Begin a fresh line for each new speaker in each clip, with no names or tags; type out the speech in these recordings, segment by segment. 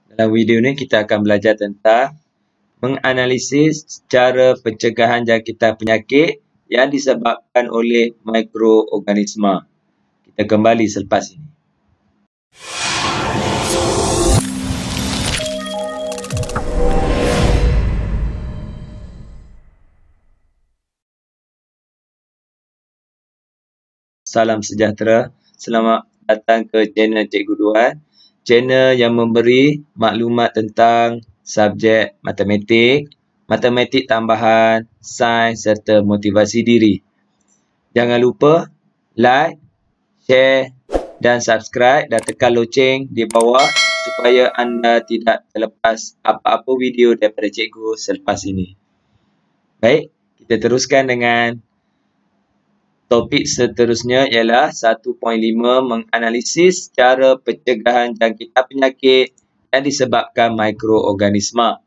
Dalam video ni kita akan belajar tentang menganalisis cara pencegahan jangkitan penyakit yang disebabkan oleh mikroorganisma. Kita kembali selepas ini. Salam sejahtera. Selamat datang ke channel Cikgu Duan. Channel yang memberi maklumat tentang subjek matematik, matematik tambahan, sains serta motivasi diri. Jangan lupa like, share dan subscribe dan tekan loceng di bawah supaya anda tidak terlepas apa-apa video daripada cikgu selepas ini. Baik, kita teruskan dengan topik seterusnya ialah 1.5 menganalisis cara pencegahan jangkitan penyakit yang disebabkan mikroorganisma.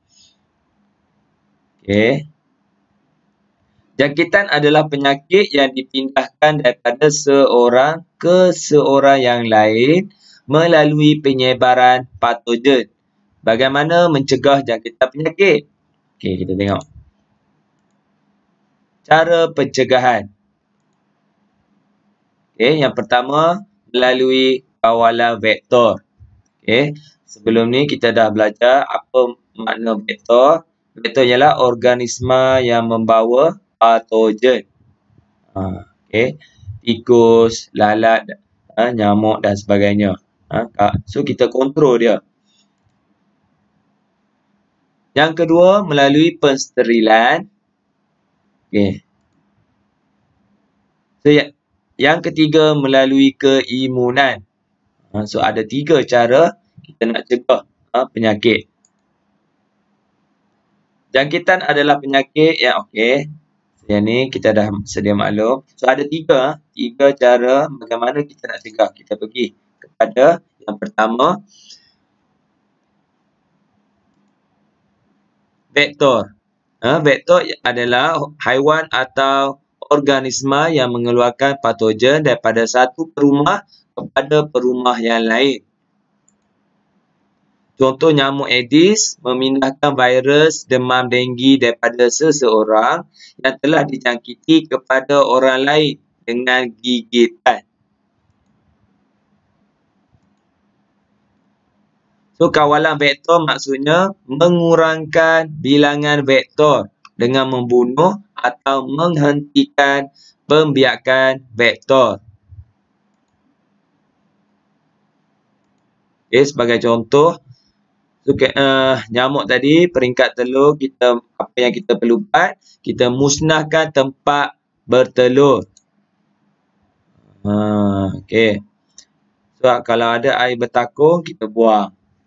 Okey. Jangkitan adalah penyakit yang dipindahkan daripada seorang ke seorang yang lain melalui penyebaran patogen. Bagaimana mencegah jangkitan penyakit? Okey, kita tengok. Cara pencegahan. Okey, yang pertama melalui kawalan vektor. Okey, sebelum ni kita dah belajar apa makna vektor. Vektor ialah organisma yang membawa patogen. Okey, tikus, lalat, nyamuk dan sebagainya. So kita kontrol dia. Yang kedua melalui pensterilan. Okey. So yang ketiga melalui keimunan. So ada 3 cara kita nak cegah penyakit. Jangkitan adalah penyakit yang okey. Yang ni kita dah sedia maklum. So ada 3 cara bagaimana kita nak cegah. Kita pergi kepada yang pertama, vektor. Vektor adalah haiwan atau organisma yang mengeluarkan patogen daripada satu perumah kepada perumah yang lain. Contoh nyamuk Aedes memindahkan virus demam denggi daripada seseorang yang telah dijangkiti kepada orang lain dengan gigitan. So kawalan vektor maksudnya mengurangkan bilangan vektor dengan membunuh atau menghentikan pembiakan vektor. Okay, sebagai contoh, nyamuk tadi peringkat telur, apa yang kita perlu buat, kita musnahkan tempat bertelur. Okey. So kalau ada air bertakung, kita buang.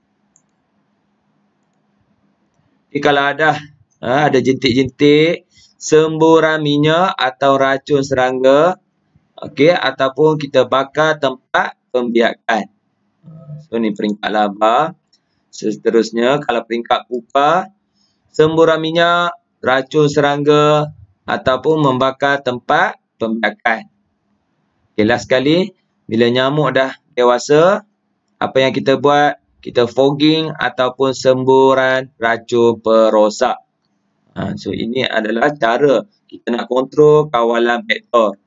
Okay, kalau ada jentik-jentik, semburan minyak atau racun serangga, okey, ataupun kita bakar tempat pembiakan. So ni peringkat laba. Seterusnya, kalau peringkat pupa, semburan minyak, racun serangga ataupun membakar tempat pembiakan. Okay, last sekali, bila nyamuk dah dewasa, apa yang kita buat? Kita fogging ataupun semburan racun perosak. So, ini adalah cara kita nak kontrol kawalan vektor.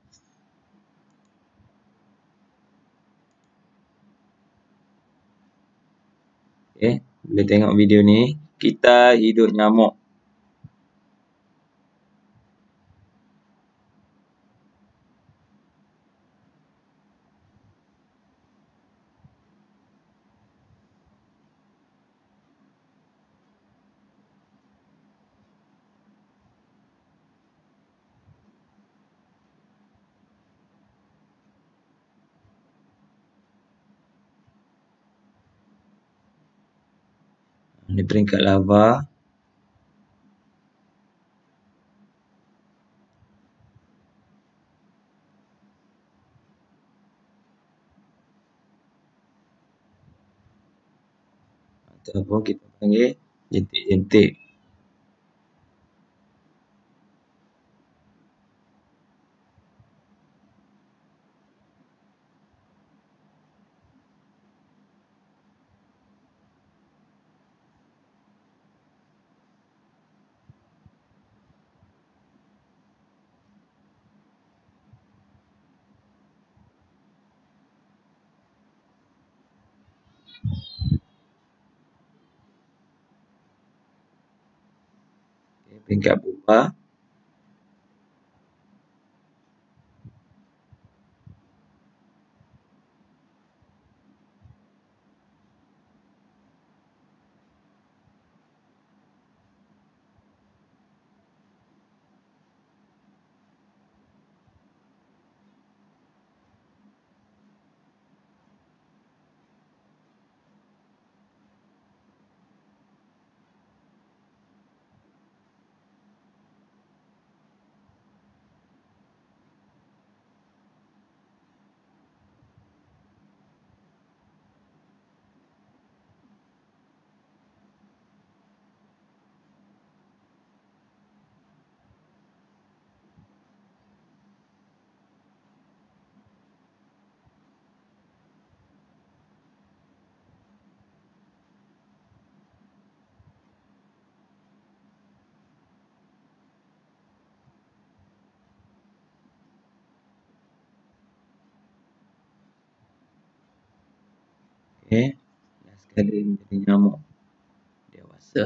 Okay, boleh tengok video ni. Kita hidup nyamuk. Ini peringkat lava. Ataupun kita panggil jentik-jentik. peringkat berubah. Okey. Last sekali menjadi nyamuk dewasa.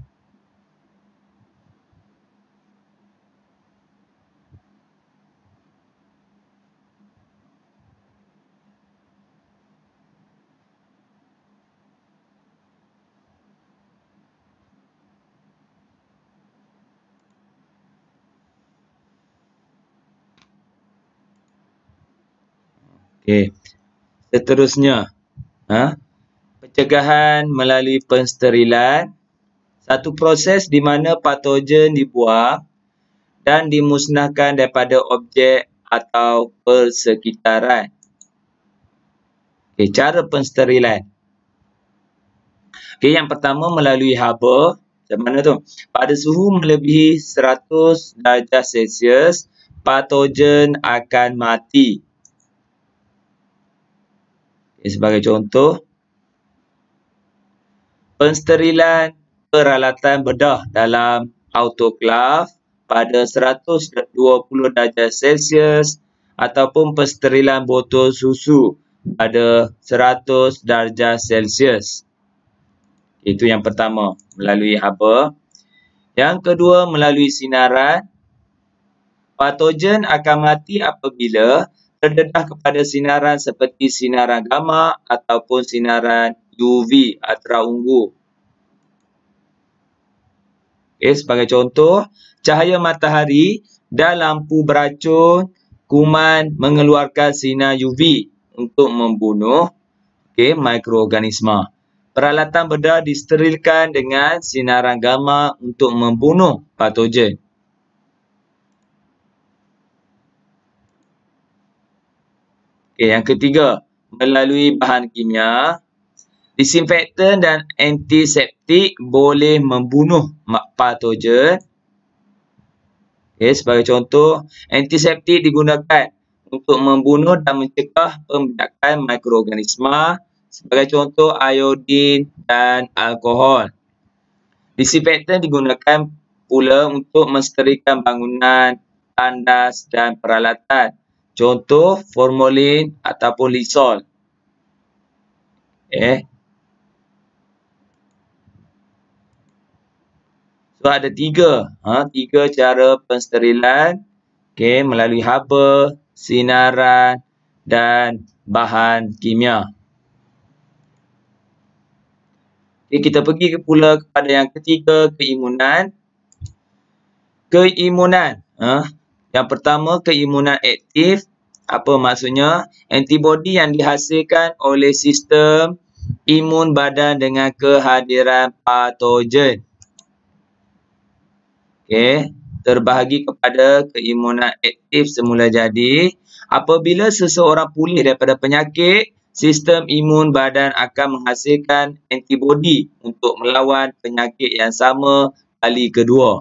Okey. Seterusnya, pencegahan melalui pensterilan, satu proses di mana patogen dibuang dan dimusnahkan daripada objek atau persekitaran. Okey, cara pensterilan. Okey, yang pertama melalui haba. Macam mana tu? Pada suhu melebihi 100 darjah Celsius, patogen akan mati. Okay, sebagai contoh, pensterilan peralatan bedah dalam autoklav pada 120 darjah Celsius ataupun pensterilan botol susu pada 100 darjah Celsius. Itu yang pertama, melalui haba. Yang kedua, melalui sinaran. Patogen akan mati apabila terdedah kepada sinaran seperti sinaran gamma ataupun sinaran UV ultraungu. Okay, sebagai contoh, cahaya matahari dan lampu beracun kuman mengeluarkan sinar UV untuk membunuh mikroorganisma. Peralatan bedah disterilkan dengan sinaran gamma untuk membunuh patogen. Okay, yang ketiga, melalui bahan kimia, disinfektan dan antiseptik boleh membunuh patogen. Okay, sebagai contoh, antiseptik digunakan untuk membunuh dan mencegah pembedakan mikroorganisma. Sebagai contoh, iodin dan alkohol. Disinfektan digunakan pula untuk mensterilkan bangunan, tandas dan peralatan. Contoh, formalin ataupun Lysol. So, ada tiga cara pensterilan. Melalui haba, sinaran dan bahan kimia. Kita pergi pula kepada yang ketiga, keimunan. Keimunan. Yang pertama, keimunan aktif. Apa maksudnya? Antibodi yang dihasilkan oleh sistem imun badan dengan kehadiran patogen. Terbahagi kepada keimunan aktif semula jadi. Apabila seseorang pulih daripada penyakit, sistem imun badan akan menghasilkan antibodi untuk melawan penyakit yang sama kali kedua.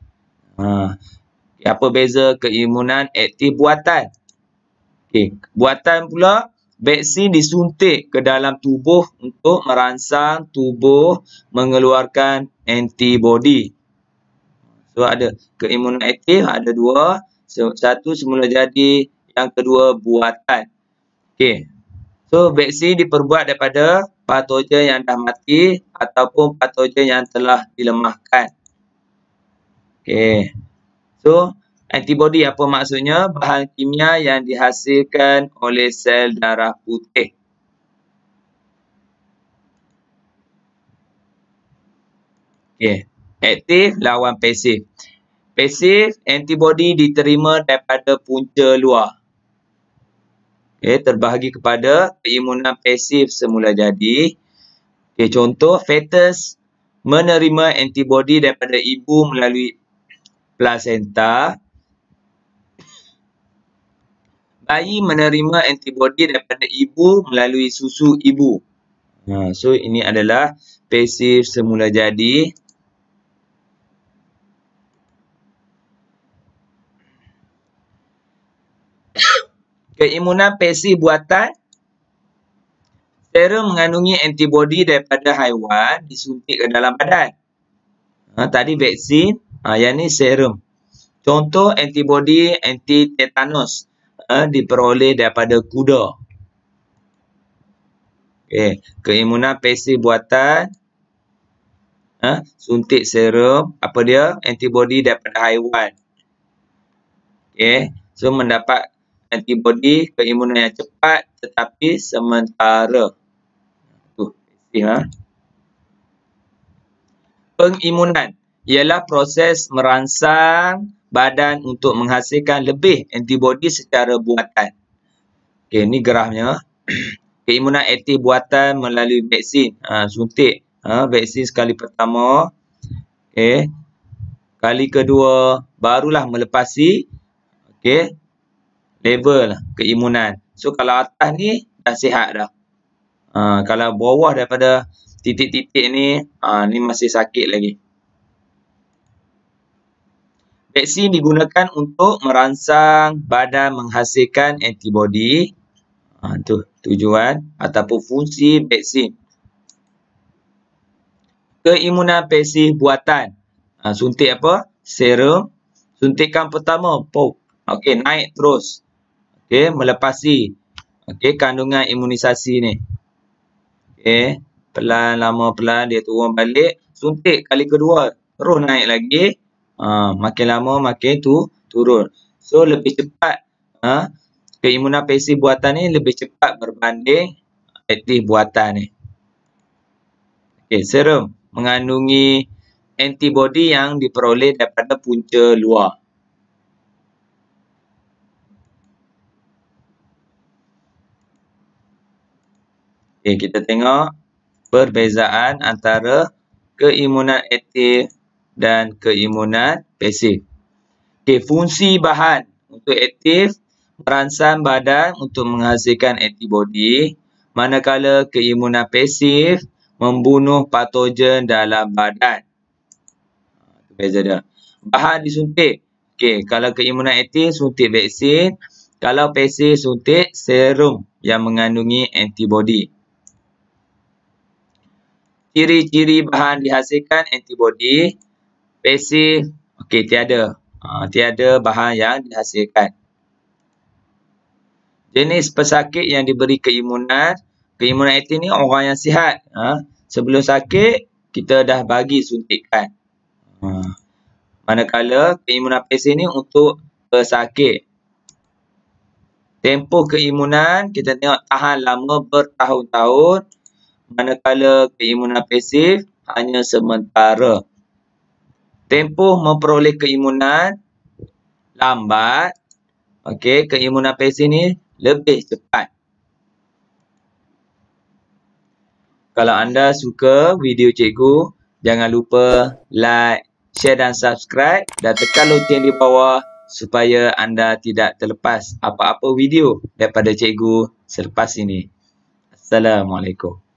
Apa beza keimunan aktif buatan? Buatan pula, vaksin disuntik ke dalam tubuh untuk merangsang tubuh mengeluarkan antibodi. So, ada keimunan aktif, ada dua. Satu semula jadi, yang kedua buatan. So, vaksin diperbuat daripada patogen yang dah mati ataupun patogen yang telah dilemahkan. Okey. So, antibody apa maksudnya? Bahan kimia yang dihasilkan oleh sel darah putih. Okey. Aktif lawan pasif. Pasif, antibody diterima daripada punca luar. Okey, terbahagi kepada keimunan pasif semula jadi. Okey, contoh, fetus menerima antibody daripada ibu melalui plasenta. Bayi menerima antibody daripada ibu melalui susu ibu. So, ini adalah pasif semula jadi. Keimunan pasif buatan. Serum mengandungi antibody daripada haiwan disuntik ke dalam badan. Tadi vaksin, yang ni serum. Contoh antibody anti-tetanus diperoleh daripada kuda. Okay. Keimunan pasif buatan, suntik serum, apa dia? Antibody daripada haiwan. Okay. So, mendapat antibody keimunan yang cepat tetapi sementara. Pengimunan ialah proses merangsang badan untuk menghasilkan lebih antibody secara buatan. Okey, ni grafnya. Keimunan aktif buatan melalui vaksin. Suntik. Vaksin sekali pertama. Okey. Kali kedua, barulah melepasi level keimunan. So, kalau atas ni, dah sihat dah. Kalau bawah daripada titik-titik ni, ni masih sakit lagi. Vaksin digunakan untuk merangsang badan menghasilkan antibody. Tu tujuan ataupun fungsi vaksin. Keimunan pasif buatan. Suntik apa? Serum. Suntikan pertama, pop. Okey, naik terus. Okey, melepasi. Okey, kandungan imunisasi ni. Okey, pelan, lama pelan dia turun balik. Suntik kali kedua, terus naik lagi. Makin lama makin turun. So, lebih cepat. Keimunan pasif buatan ni lebih cepat berbanding aktif buatan ni. Okey, serum mengandungi antibody yang diperoleh daripada punca luar. Okey, kita tengok perbezaan antara keimunan aktif dan keimunan pasif. Okey, fungsi bahan untuk aktif merangsang badan untuk menghasilkan antibody, manakala keimunan pasif membunuh patogen dalam badan. Itu beza dia. Bahan disuntik. Okey, kalau keimunan aktif suntik vaksin, kalau pasif suntik serum yang mengandungi antibody. Ciri-ciri bahan dihasilkan antibody pasif, okey, tiada. Tiada bahan yang dihasilkan. Jenis pesakit yang diberi keimunan aktif ni orang yang sihat. Sebelum sakit, kita dah bagi suntikan. Manakala keimunan pasif ni untuk pesakit. Tempoh keimunan, kita tengok tahan lama bertahun-tahun. Manakala keimunan pasif hanya sementara. Tempoh memperoleh keimunan lambat. Okey, keimunan pasif ni lebih cepat. Kalau anda suka video cikgu, jangan lupa like, share dan subscribe dan tekan loceng di bawah supaya anda tidak terlepas apa-apa video daripada cikgu selepas ini. Assalamualaikum.